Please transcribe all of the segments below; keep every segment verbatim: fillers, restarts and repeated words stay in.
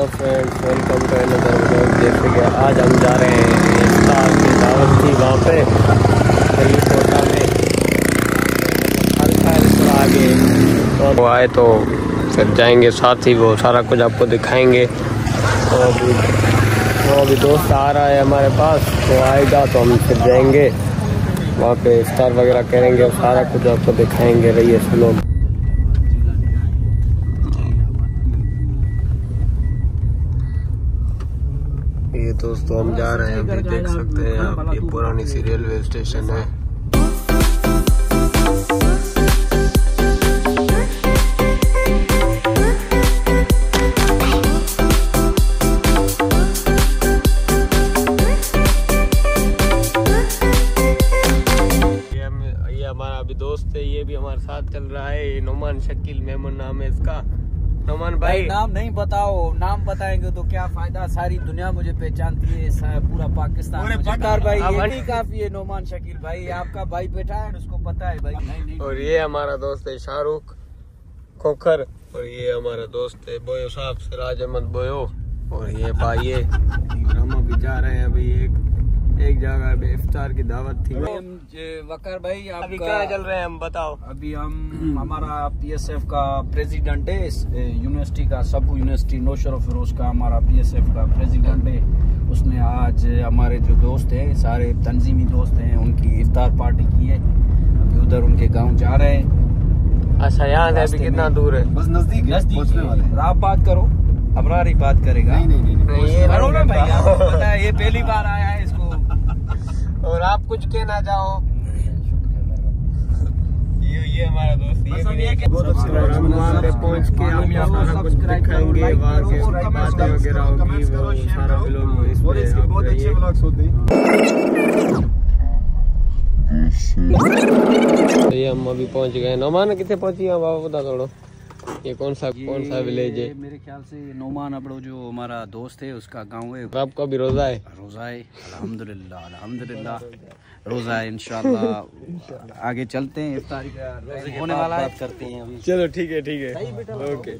Hello friends, welcome to another vlog. जैसे कि आज हम जा रहे हैं इफ्तार की दावत थी वहाँ पे कोटा में, हल्का आगे तो वो आए तो फिर जाएंगे साथ ही, वो सारा कुछ आपको दिखाएंगे। तो अभी वो अभी दोस्त आ रहा है हमारे पास, वो आएगा तो हम फिर जाएंगे वहाँ पे इफ्तार वगैरह करेंगे और सारा कुछ आपको दिखाएंगे। रहिए सुनो। ये दोस्तों हम जा रहे हैं, अभी देख सकते हैं आप, ये पुरानी सी रेलवे स्टेशन है। ये हमारा अभी दोस्त है, ये भी हमारे साथ चल रहा है। नोमान शकील मेमन नाम है इसका। नोमान भाई, भाई नाम नहीं बताओ, नाम बताएंगे तो क्या फायदा, सारी दुनिया मुझे पहचानती है, पूरा पाकिस्तान मुझे। भाई ये भी काफी है, नोमान शकील भाई आपका भाई बैठा है, उसको पता है भाई। नहीं, नहीं, और ये हमारा दोस्त है शाहरुख खोखर, और ये हमारा दोस्त है बोयो साहब सिराज अहमद बोयो। और ये भाई है, हम अभी जा रहे हैं अभी एक एक जगह पे इफ्तार की दावत थी। वकार भाई आप अभी क्या चल रहे हैं हम बताओ। अभी हम हमारा पीएसएफ का प्रेसिडेंट है, यूनिवर्सिटी का, सब यूनिवर्सिटी नौशर फिरोज का हमारा पीएसएफ का प्रेसिडेंट है। उसने आज हमारे जो दोस्त हैं, सारे तंजीमी दोस्त हैं, उनकी इफ्तार पार्टी की है। अभी उधर उनके गांव जा रहे हैं। अच्छा, यहाँ से अभी कितना दूर है? बस नजदीक नजदीक वाले। आप बात करो, अबरार ही बात करेगा। नहीं नहीं नहीं, ये करो ना भाई, आपको पता है ये पहली बार आया है इसको। और आप कुछ कहना चाहो? ये ये हमारा दोस्त, ये भी है बहुत अच्छी बात है। हम वहाँ पे पहुँच के हम यहाँ सारा कुछ दिखाएंगे, वहाँ के बातें वगैरह होगी, वो सारा व्लॉग इसमें बहुत अच्छे व्लॉग्स होते हैं। ये हम अभी पहुँच गए। नोमान कितने पहुँची हैं बाबा बता थोड़ा, ये कौन सा कौन सा विलेज है? मेरे ख्याल से नोमान अपड़ो जो हमारा दोस्त है उसका गांव है। आपका भी रोजा है? रोजा है, अल्हम्दुलिल्लाह अल्हम्दुलिल्लाह रोजा है। इंशाल्लाह आगे चलते हैं, इफ्तारी का होने वाला है, बात करते हैं अभी। चलो ठीक है ठीक है, ओके।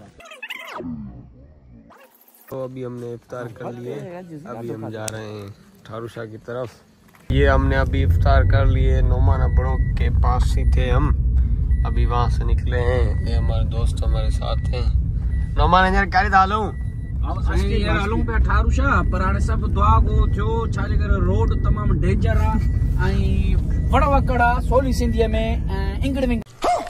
तो अभी हमने इफ्तार कर लिए, अभी हम जा रहे हैं ठारूशाह की तरफ। ये हमने अभी इफ्तार कर लिए, नोमान अपड़ो के पास ही थे हम, अभी वहां से निकले हैं। ये हमारे दोस्त हमारे साथ हैं। नोमान यार क्या डालो यार आलू पे ठारूशाह पर सब दुआ को थियो छाजे करे, रोड तमाम डेंजर आ आई वड़ा वकड़ा सोली सिंधिया में इंगड़ विंग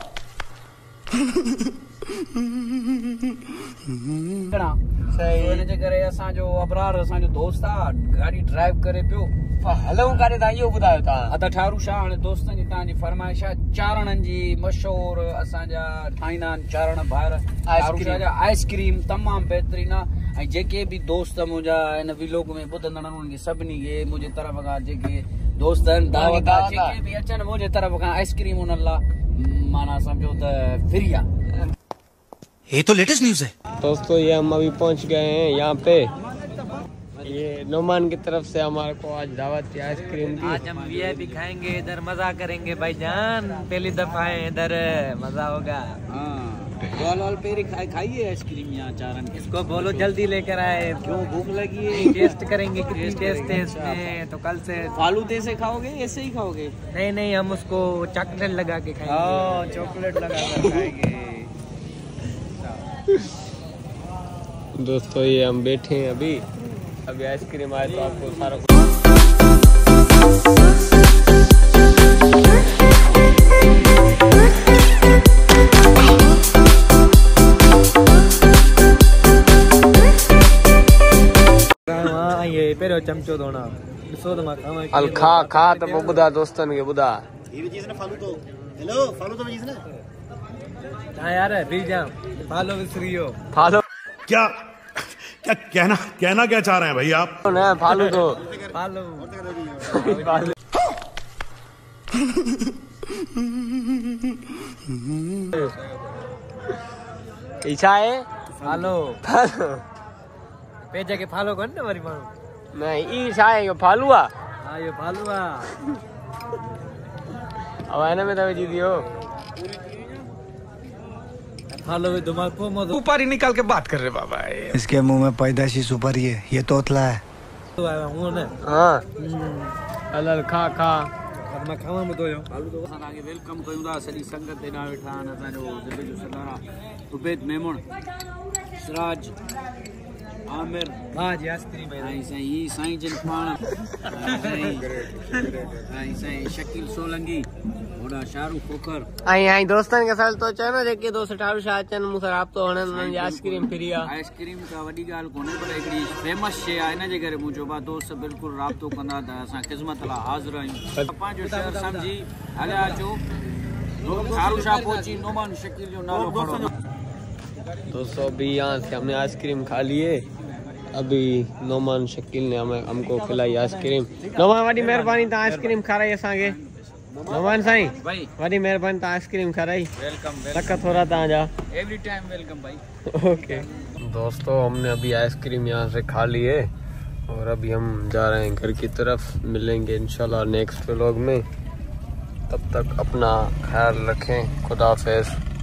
सही इन जे करे असा जो अबरार असा जो दोस्त आ गाड़ी ड्राइव करे पियो हलो करे ता यो बुधायो ता अदा ठारूशाह हाणे दोस्तन जी तां जी फरमाइश आ चारणन जी मशहूर असा जा ठाइना चारण ॿाहिरि ठारूशाह जा आइसक्रीम तमाम बेहतरीन आ। ऐं जेके भी दोस्त मुंहिंजा इन व्लॉग में ॿुधंदड़ उन्हनि सभिनी खे मुंहिंजे तरफ़ खां, जेके दोस्त आहिनि दावत आ, जेके भी अचनि मुंहिंजे तरफ़ खां आइसक्रीम उन्हनि लाइ माना समझो त फ्री आ। ये तो लेटेस्ट न्यूज है दोस्तों। ये हम अभी पहुंच गए हैं यहाँ पे। ये नोमान की तरफ से हमारे को आज दावत थी आइसक्रीम की। आज हम वीआईपी खाएंगे, इधर मजा करेंगे भाईजान, पहली दफा है इधर, मजा होगा। बॉल वॉल पे खाई खाइए आइसक्रीम यहाँ चारण। इसको बोलो जल्दी लेकर आए, क्यों भूख लगी है? टेस्ट करेंगे कितनी टेस्ट है इसमें, तो कल से फालूदे से खाओगे ऐसे ही खाओगे? नहीं नहीं, हम उसको चॉकलेट लगा के खाएंगे। चॉकलेट लगा कर खाएंगे। दोस्तों ये हम बैठे हैं अभी, अभी आइसक्रीम आए तो आपको सारा ये पेरो चमचो दोना ॾिसो त मां खावां अल खा खा त पोइ ॿुधा दोस्तनि खे ॿुधा। हेलो फॉलो तो चीज ना हाँ यार भी जाम फॉलो विसरियो फालो क्या क्या कहना कहना क्या चाह रहे हैं भाई आप? ना फालू तो फॉलो इच्छा है फॉलो फालो पेज के फॉलो कर ना वरी माण्हू नहीं ई छा है यो फालू आ। हाँ ये फॉलो आ अब हिन में त विझी दियो। हालो दिमाग को मत सुपारी निकाल के बात कर रहे बाबा। इसके मुंह में पैदाशी सुपारी है, ये तोतला है। हाँ हलल खा खा अपना खावा में तो आलू तो असां तव्हांखे वेलकम कयूं था। सॼी संगत हेॾा वेठा आहिनि। असांजो दिल्ली जो सरदार आहे उबैद मेमण, सिराज, आमिर, हाँ जी आइसक्रीम है। ऐं साईं ही साईं जिन पाण, ऐं साईं शकील सोलंगी, होड़ा शाहरुख खोखर। आई आई दोस्तन के साथ तो चनो जेके दोस्त ठाड़ू शाह चन मुसा राब्तो हणन उन्हनि आइसक्रीम फ्री आहे। आइसक्रीम का वॾी ॻाल्हि कोन्हे, पर हिकिड़ी फेमस शइ आहे, हिन जे करे मूं चयो दोस्त बिल्कुलु राब्तो कंदा त असां ख़िदमत लाइ हाज़िर आहियूं। पंहिंजो शहर सम्झी हलिया अचो। ठाड़ू शाह पहुची, नोमान शकील जो नालो खणो। दोस्तों अभी यहाँ से हमने आइसक्रीम खा लिए। अभी नोमान शकील ने हमें हमको खिलाई आइसक्रीम। नोमान वडी मेहरबानी ता आइसक्रीम खाराई असांखे। नोमान साईं भाई वडी मेहरबानी ता आइसक्रीम खाराई। वेलकम लख थोड़ा ता जा एवरी टाइम वेलकम भाई। ओके दोस्तों हमने अभी आइसक्रीम यहाँ से खा ली है और अभी हम जा रहे हैं घर की तरफ। मिलेंगे इंशाल्लाह नेक्स्ट व्लॉग में। तब तक अपना ख्याल रखें। खुदा हाफिज़।